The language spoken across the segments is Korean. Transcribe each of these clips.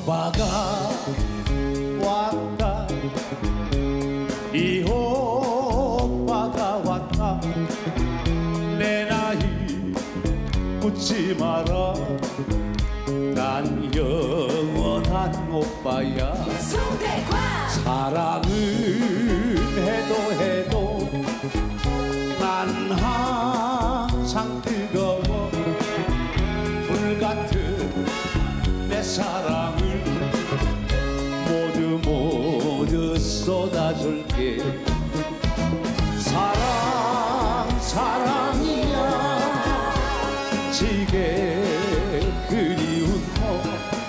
오빠가 왔다 이 오빠가 왔다 내 나이 묻지 마라 난 영원한 오빠야 송대관 사랑은 해도 난 항상 뜨거워 불같은 내 사랑을 모두 쏟아줄게 사랑이야 지게 그리운 너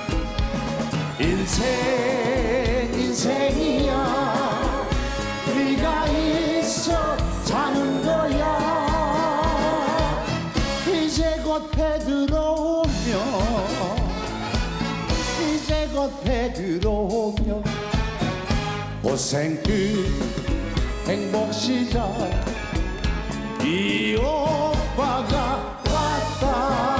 인생이야 네가 있어 사는 거야 이제 곧 배 들어오며 고생 끝 행복 시작 이 오빠가 왔다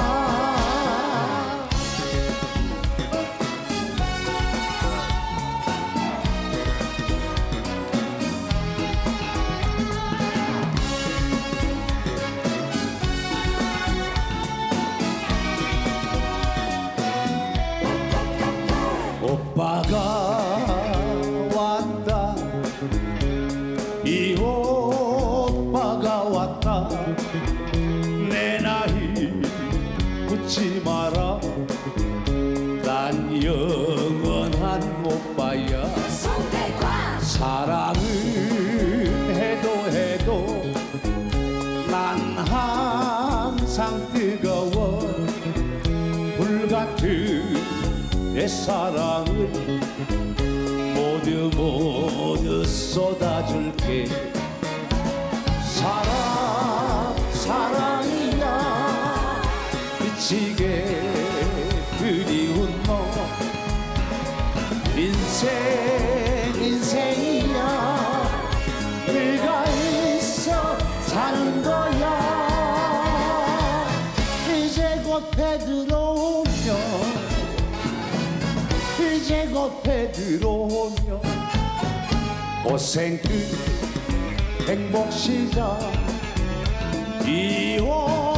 오빠가 왔다 이 오빠가 왔다 내 나이 묻지 마라 난 영원한 오빠야 송대관 사랑은 해도 난 항상 뜨거워 불같은 내 사랑을 모두 쏟아줄게 사랑이야 미치게 그리운 너 인생이야 네가 있어 사는 거야 이제 곧 배 들어오며 고생 끝 행복 시작 이